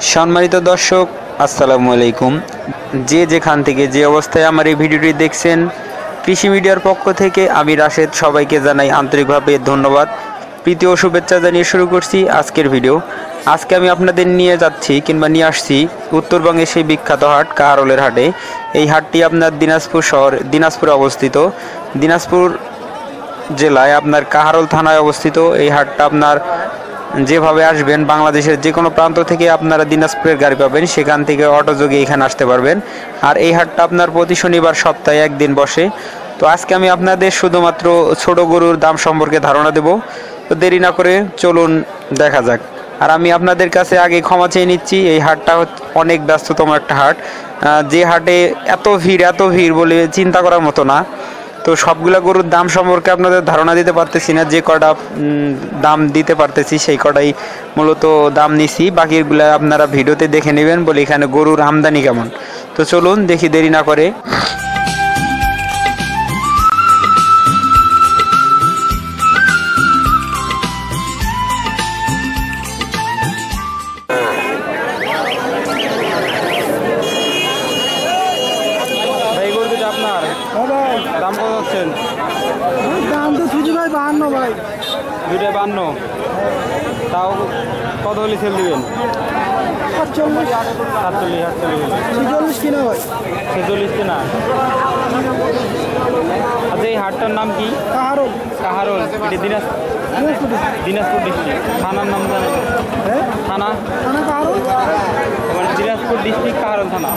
সম্মানিত দর্শক, আসসালামু আলাইকুম। যে যেখান থেকে যে অবস্থায় আমার এই ভিডিওটি দেখছেন, কৃষি মিডিয়ার পক্ষ থেকে আমি রাশেদ সবাইকে জানাই আন্তরিকভাবে ধন্যবাদ, প্রীতি ও শুভেচ্ছা জানিয়ে শুরু করছি আজকের ভিডিও। আজকে আমি আপনাদের নিয়ে যাচ্ছি কিংবা নিয়ে আসছি উত্তরবঙ্গের সেই বিখ্যাত হাট কাহারোলের হাটে। এই হাটটি আপনার দিনাজপুরে অবস্থিত। দিনাজপুর জেলায় আপনার কাহারোল থানায় অবস্থিত। এই হাটটা আপনার যেভাবে আসবেন বাংলাদেশের যে কোনো প্রান্ত থেকে আপনারা দিনাজপুরের গাড়ি পাবেন, সেখান থেকে অটোযোগে এখানে আসতে পারবেন। আর এই হাটটা আপনার প্রতি শনিবার সপ্তাহে একদিন বসে। তো আজকে আমি আপনাদের শুধুমাত্র ছোট গরুর দাম সম্পর্কে ধারণা দেব। তো দেরি না করে চলুন দেখা যাক। আর আমি আপনাদের কাছে আগে ক্ষমা চেয়ে নিচ্ছি, এই হাটটা অনেক ব্যস্ততম একটা হাট। যে হাটে এত ভিড় বলে চিন্তা করার মতো না। তো সবগুলা গরুর দাম সম্পর্কে আপনাদের ধারণা দিতে পারতেছি না, যে কটা দাম দিতে পারতেছি সেই কটাই মূলত দাম নিছি। বাকিগুলা আপনারা ভিডিওতে দেখে নেবেন বলে এখানে গরুর আমদানি কেমন। তো চলুন দেখি দেরি না করে। দাম কত হচ্ছেন? দাম তো ছুটি ভাই 52 ভাই। দুইটায় 52। তাও কত হলে সেল দিবেন? 47 46 কিনা ভাই। 46 কিনা। আচ্ছা, এই হাটটার নাম কি? কাহারোল। কাহারোল এটি দিনাজপুর ডিস্ট্রিক্ট। থানার নাম জানেন? থানা কাহারোল, মানে দিনাজপুর ডিস্ট্রিক্ট কাহারোল থানা।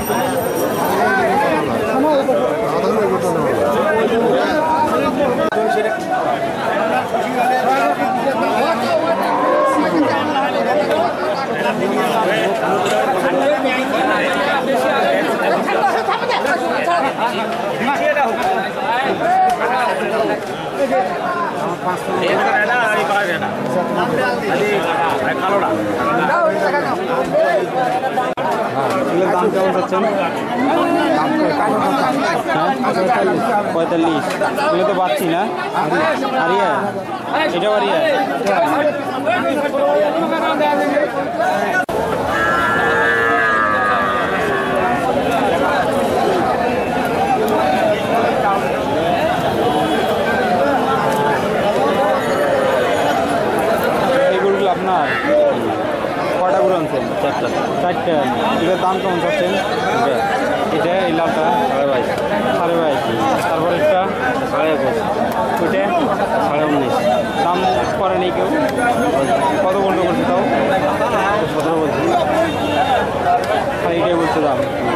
দাম কেমন চাচ্ছেন? 45। এগুলো তো পাচ্ছি না। আরিয়া, এটাও আরিয়া। এইগুলো আপনার কটা গরু আনছেন? চারটা। এটার দাম কেমন চাচ্ছেন? এটা এই লালটা 22.5। তারপর একটা 21.5। ওইটা 19.5। দাম করে নেই কেউ? কত বলতে করছে? তাও 17 বলছি। আর এইটাই বলছে দাম।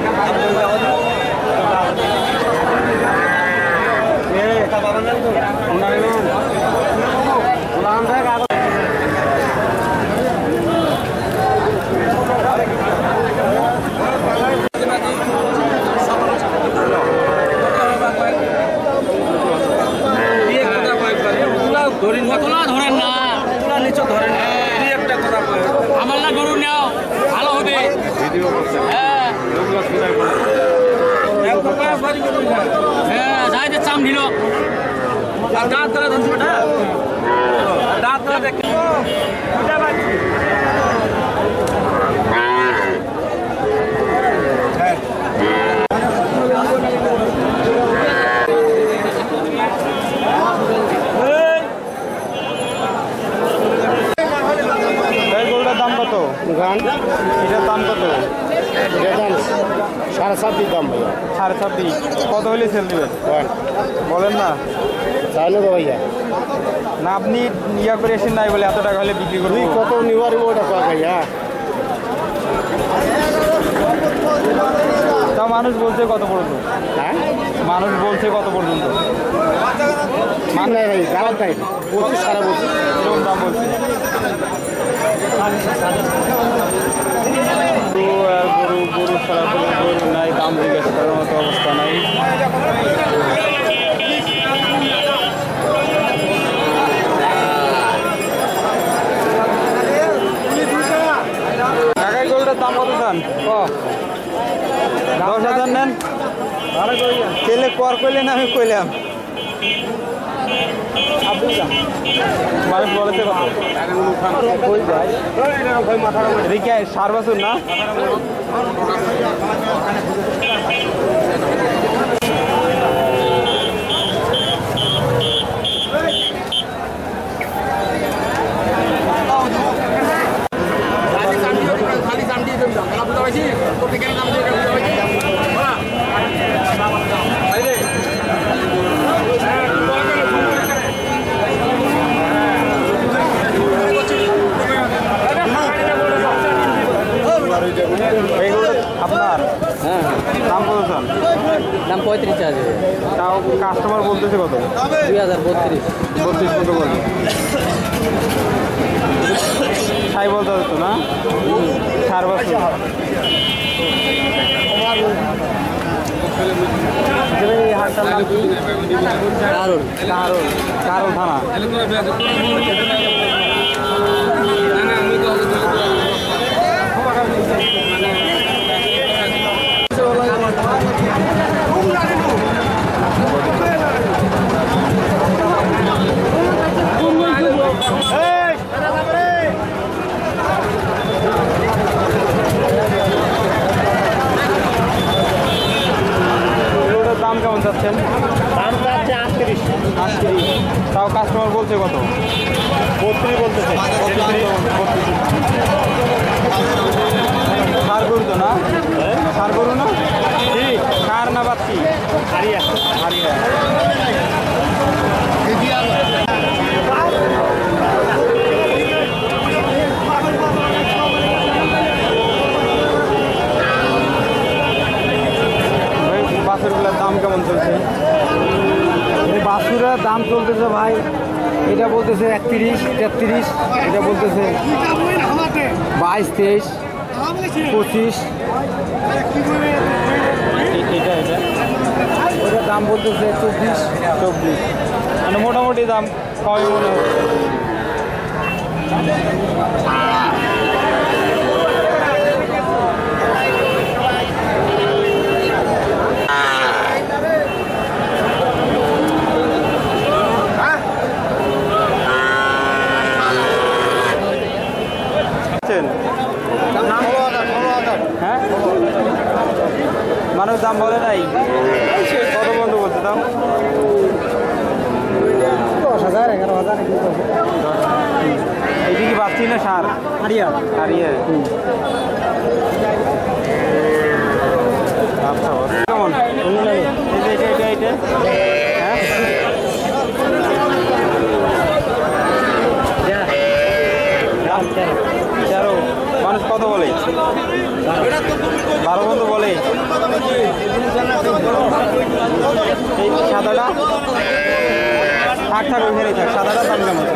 ধরেন না, আমার না গরু নেও ভালো হবে। হ্যাঁ যাই যে চাম ঢিল দাঁত তারা ধরছে দাঁত তারা দেখে। দাম কত? এটার দাম কত? দাম 7.5 দাম ভাইয়া। 7.5। কত হলে সেল দিবেন বলেন না? চাইলে তো ভাইয়া না, আপনি ইয়া করে এসেন নাই বলে এত টাকা হলে বিক্রি করবো। কত নিবার ওটা ভাইয়া? তা মানুষ বলছে কত পর্যন্ত? হ্যাঁ, মানুষ বলছে কত পর্যন্ত? মানে ভাই গালাত নাই 25 সারা 25 এরকম দাম বলছে। গরু সরাসরি গরু নাই, দাম জিজ্ঞাসা করার মতো অবস্থা নাই। কাকাই গরুটার দাম কত চান? 10,000 নেন। ছেলে কর কইলেন, আমি কইলাম মানুষ বলেছে কত? এদিকে 4 বছর না? আপনার দাম কত চান? দাম 35 আছে। তাও কাস্টমার বলতেছে কত? 2032। 32 কত বলবে? তাই বলতে হতো না? 4 বছর। এই হাটটার নাম কি? কারণ থানা। দাম কেমন চাচ্ছেন? দাম চাচ্ছে 38। তাও কাস্টমার বলছে কত? 32 বলতেছে। সার গরু তো না? সার গরু না? কার না বাচ্চি? হারিয়া। বাছুরগুলোর দাম কেমন চলছে? বাছুরের দাম চলতেছে ভাই, এটা বলতেছে 31, 33, এটা বলতেছে 22, 23, 25। ওটার দাম বলতেছে 24। মানে মোটামুটি দাম কমই মনে হচ্ছে। হ্যাঁ, মানুষ দাম বলে নাই, কত বন্ধু বলছে দাম? 10,000, 11,000। এইটা কি বাচ্চি না সার? হারিয়া। আচ্ছা, কেমন? এইটা হ্যাঁ, 13। মানুষ কত বলে? 12 বন্ধু বলে। এই সাদাটা থাক ওইখানে থাক। সাদাটা দাম কেমন?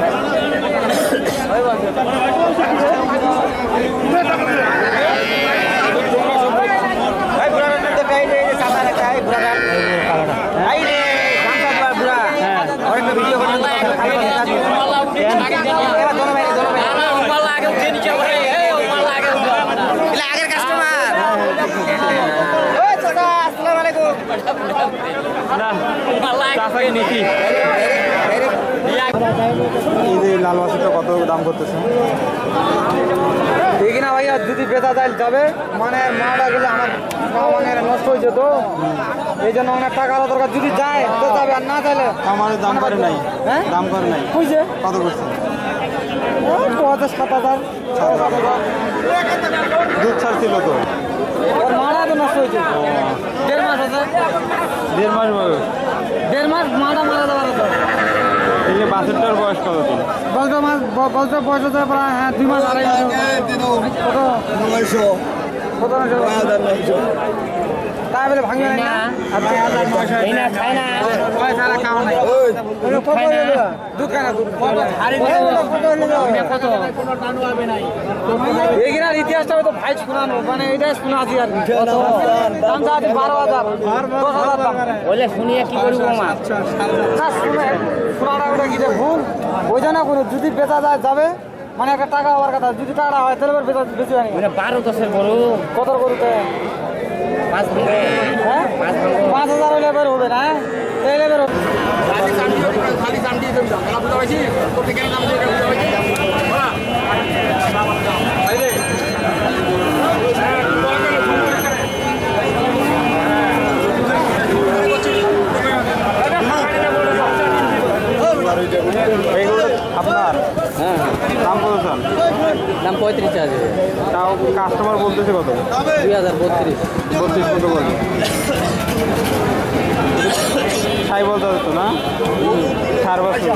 নীতি এই যে লাল মাছটা কত দাম করতেছে? দেখি না ভাইয়া, যদি বেচা যায় যাবে, মানে মাটা গেলে আমার মানে নষ্ট হয়ে যেত, এই জন্য অনেক টাকা দরকার। যদি যায় তো যাবে, আর না চাইলে আমার দাম করে নাই। হ্যাঁ, দাম করে নাই। বুঝছে কত করছে? 7,000। দুধ ছাড়ছিল তো, ওর মাটা তো নষ্ট হয়েছে। 1.5 মাস আছে। 1.5 মাস বয়স। 1.5 মাস মাটা মারা যাওয়ার তো। এই যে বাছুরটার বয়স কত দিন? বলতে বয়স হচ্ছে প্রায় 2 মাস, 2.5 মাস। কত? 900। তাই বলে ভাঙবে না? দুধ খায় না, দুধ এখানে ইতিহাসটা হয়তো ভাই শোনানো, মানে এটাই শোনা আছি আর কি। দাম চাচ্ছি 12,000, 10,000 দাম। বলে শুনিয়ে কি করবো আমার শোনাটা ওটা কি ভুল ওই জন্য কোনো, যদি বেচা যায় যাবে, মানে একটা টাকা হওয়ার কথা। যদি টাকা হয় তাহলে বেশি হয় না। 12-10 গরু কত গরুতে 5 হ্যাঁ 5,000 হলে এবার হবে না, এই লেবার খালি চাম দিয়ে দেবো খেলা বুঝা পাইছি তোকে কেন নাম দিয়ে বুঝা পাইছি আপনার হ্যাঁ দাম কত চান? দাম 35 আছে তাও কাস্টমার বলতেছে কত? 2032 32 কত বলবে? সাই বলতে হতো না 4 বছর।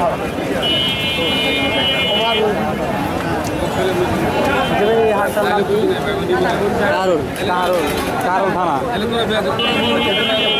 এই হাটটার নাম কি? কারণ কারণ থানা।